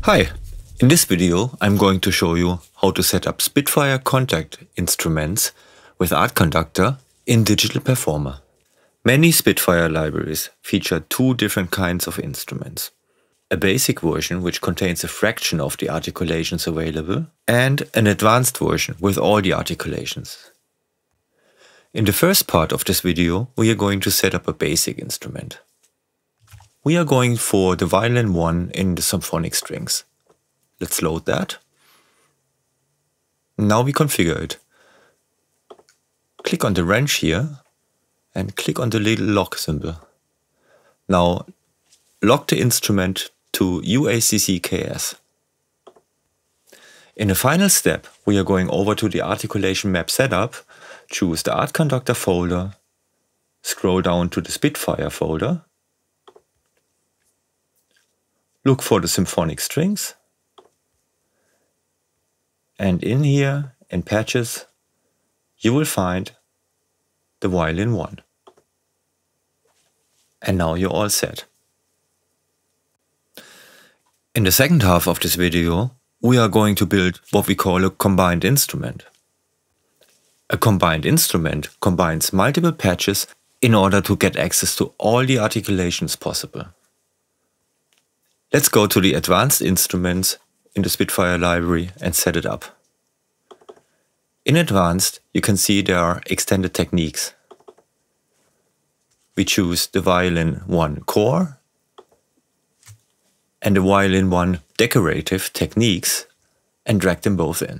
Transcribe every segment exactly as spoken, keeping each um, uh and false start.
Hi, in this video I'm going to show you how to set up Spitfire contact instruments with Art Conductor in Digital Performer. Many Spitfire libraries feature two different kinds of instruments. A basic version which contains a fraction of the articulations available and an advanced version with all the articulations. In the first part of this video we are going to set up a basic instrument. We are going for the violin one in the symphonic strings. Let's load that. Now we configure it. Click on the wrench here and click on the little lock symbol. Now lock the instrument to U A C C K S. In the final step, we are going over to the articulation map setup, choose the Art Conductor folder, scroll down to the Spitfire folder, look for the symphonic strings, and in here, in patches, you will find the violin one. And now you're all set. In the second half of this video, we are going to build what we call a combined instrument. A combined instrument combines multiple patches in order to get access to all the articulations possible. Let's go to the advanced instruments in the Spitfire library and set it up. In advanced, you can see there are extended techniques. We choose the violin one core and the violin one decorative techniques and drag them both in.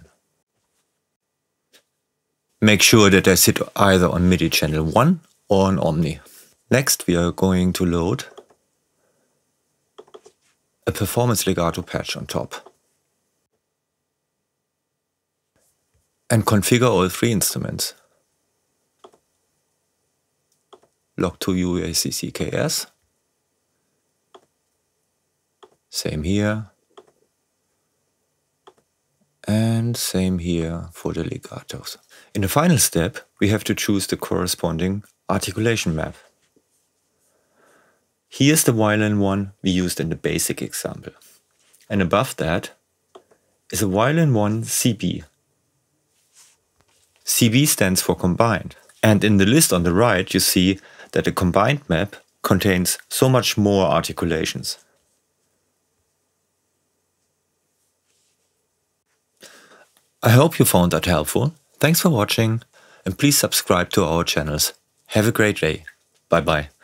Make sure that they sit either on MIDI channel one or on Omni. Next, we are going to load a performance legato patch on top and configure all three instruments. Lock to U A C C K S. Same here. And same here for the legatos. In the final step, we have to choose the corresponding articulation map. Here's the violin one we used in the basic example. And above that is a violin one C B. C B stands for combined. And in the list on the right you see that the combined map contains so much more articulations. I hope you found that helpful. Thanks for watching and please subscribe to our channels. Have a great day. Bye bye.